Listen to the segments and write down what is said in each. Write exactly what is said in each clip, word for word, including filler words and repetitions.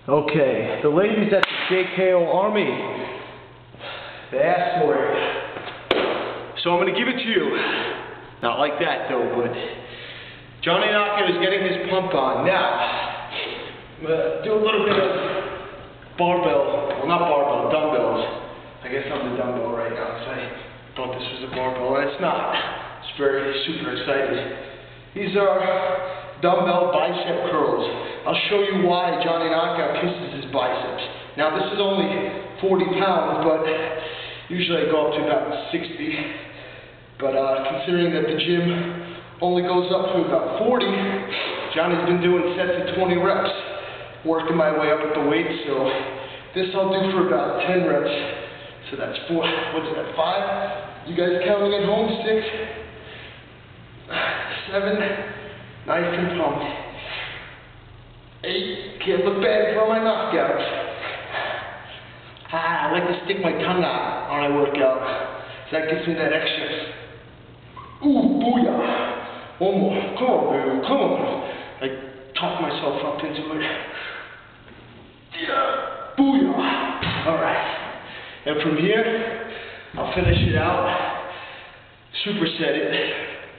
Okay, the ladies at the J K O Army, they asked for it. So I'm going to give it to you. Not like that though, but Johnny Knockout is getting his pump on. Now, I'm going to do a little bit of barbell, well not barbell, dumbbells. I guess I'm the dumbbell right now because I thought this was a barbell, and it's not. It's very super excited. These are dumbbell bicep curls. I'll show you why Johnny Knockout kisses his biceps. Now this is only forty pounds, but usually I go up to about sixty. But uh, considering that the gym only goes up to about forty, Johnny's been doing sets of twenty reps, working my way up with the weight. So this I'll do for about ten reps. So that's four, what's that, five? You guys counting at home? Six, seven, nice and pumped. Eight, can't look bad for my knockouts. Ah, I like to stick my tongue out when I work out. So that gives me that extra. Ooh, boo-yah. One more. Come on, baby. Come on. I talk myself up into it. Yeah. Boo-yah. Alright. And from here, I'll finish it out. Superset it.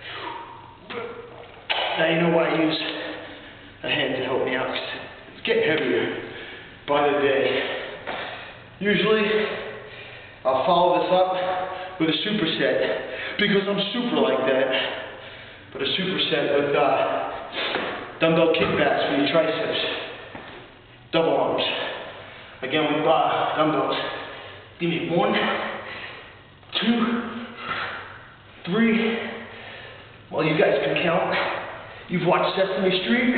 Now you know why I use a hand to help me out, because it's getting heavier by the day. Usually, I'll follow this up with a superset, because I'm super like that. But a superset with uh, dumbbell kickbacks for your triceps. Double arms. Again with uh, dumbbells. Give me one, two, three. Well, you guys can count. You've watched Sesame Street.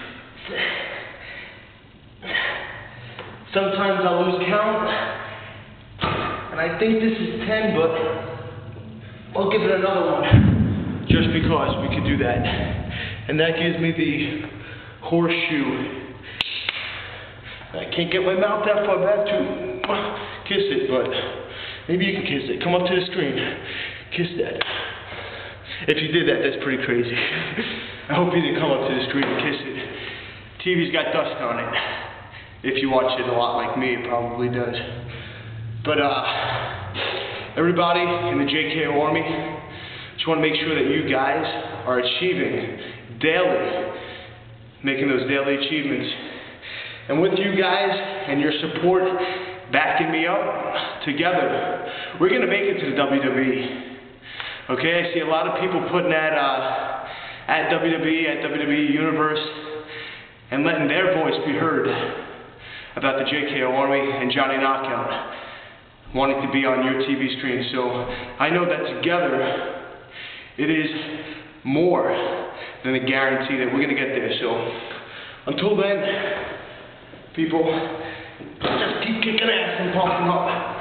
Sometimes I'll lose count. And I think this is ten, but I'll give it another one. Just because we can do that. And that gives me the horseshoe. I can't get my mouth that far back to kiss it, but maybe you can kiss it. Come up to the screen. Kiss that. If you did that, that's pretty crazy. I hope you didn't come up to the screen and kiss it. T V's got dust on it. If you watch it a lot like me, it probably does. But uh, everybody in the J K O Army, just want to make sure that you guys are achieving daily, making those daily achievements. And with you guys and your support backing me up together, we're going to make it to the W W E. Okay, I see a lot of people putting that uh, at W W E, at W W E Universe, and letting their voice be heard about the J K O Army and Johnny Knockout wanting to be on your T V screen. So I know that together it is more than a guarantee that we're going to get there. So until then, people, just keep kicking ass and pumping up.